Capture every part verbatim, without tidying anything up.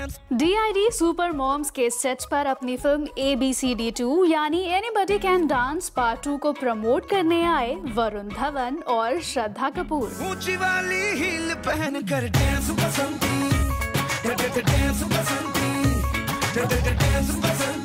D I D super moms के set पर अपनी film A B C D two यानी anybody can dance part two को promote करने आए वरुण धवन और श्रद्धा कपूर। ऊंची वाली हील पहन कर dance Basanti, dance Basanti, dance Basanti.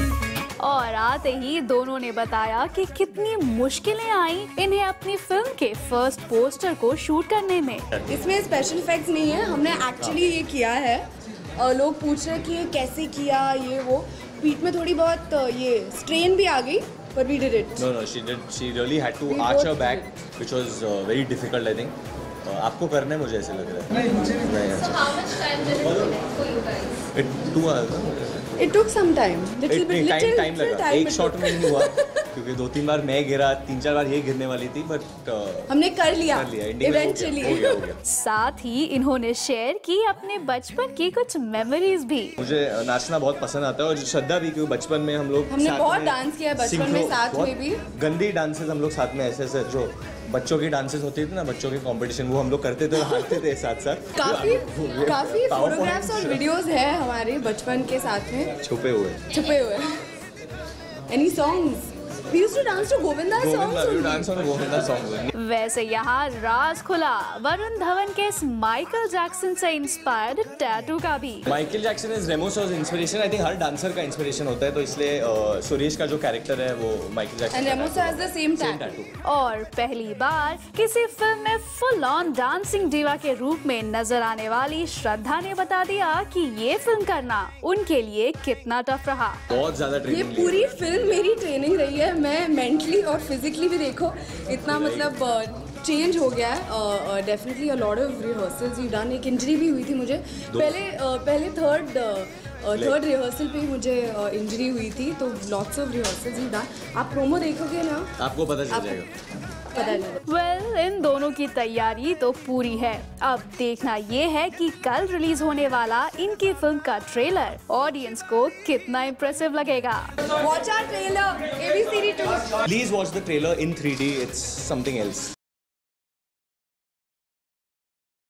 और आते ही दोनों ने बताया कि कितनी मुश्किलें आई इन्हें अपनी फिल्म के फर्स्ट पोस्टर को शूट करने में। इसमें स्पेशल इफेक्ट्स नहीं है, हमने एक्चुअली ये किया है। और लोग पूछ रहे कि ये कैसे किया, ये वो पीठ में थोड़ी बहुत ये स्ट्रेन भी आ गई, but we did it. No, no, she did. She really had to arch her back, which was uh, very difficult, I think. Uh, आपको करना है मुझे ऐसे लग रहा है। नहीं मुझे नहीं। So how much time did it take for you guys? It two hours. It took some time. Little bit, little time लगा। एक शॉट में नहीं हुआ क्योंकि दो तीन बार मैं गिरा, तीन चार बार ये गिरने वाली थी, बट हमने कर लिया, कर लिया इवेंचुअली। साथ ही इन्होंने शेयर की अपने बचपन की कुछ मेमोरीज भी। मुझे नाचना बहुत पसंद आता है और श्रद्धा भी, क्योंकि बचपन में हम लोग हमने बहुत डांस किया बचपन में साथ में भी। गंदी डांसेस हम लोग साथ में ऐसे ऐसे जो बच्चों की डांसेस होती थी ना, बच्चों के कंपटीशन, वो हम लोग करते थे और हारते थे साथ साथ। काफी काफी फोटोग्राफ्स और वीडियोस है हमारे बचपन के साथ में छुपे हुए छुपे हुए any songs We used to dance to Govinda songs. We dance on Govinda songs. वैसे यहाँ राज खुला वरुण धवन के इस माइकल जैक्सन से इंस्पायर्ड टैटू का भी। माइकल जैक्सन इज रेमो सॉस इंस्पिरेशन। आई थिंक हर डांसर का इंस्पिरेशन होता है, तो इसलिए uh, सुरेश का जो कैरेक्टर है वो Michael Jackson. And Remo sir has the same tattoo. और पहली बार किसी फिल्म में फुल ऑन डांसिंग डिवा के रूप में नजर आने वाली श्रद्धा ने बता दिया कि ये फिल्म करना उनके लिए कितना टफ रहा। बहुत ज्यादा ट्रेनिंग। ये पूरी फिल्म मेरी ट्रेनिंग रही है। मैं मेंटली और फिजिकली भी देखो इतना मतलब चेंज हो गया है। Definitely a lot of rehearsals you done. एक इंजरी भी हुई थी मुझे पहले uh, पहले थर्ड थर्ड रिहर्सल पे मुझे इंजरी uh, हुई थी, तो lots of rehearsals you done. आप प्रोमो देखोगे ना आपको पता चल जाएगा। वेल well, इन दोनों की तैयारी तो पूरी है। अब देखना ये है कि कल रिलीज होने वाला इनकी फिल्म का ट्रेलर ऑडियंस को कितना इम्प्रेसिव लगेगा। Watch our trailer, A B C D two. Please watch the trailer in three D. It's something else.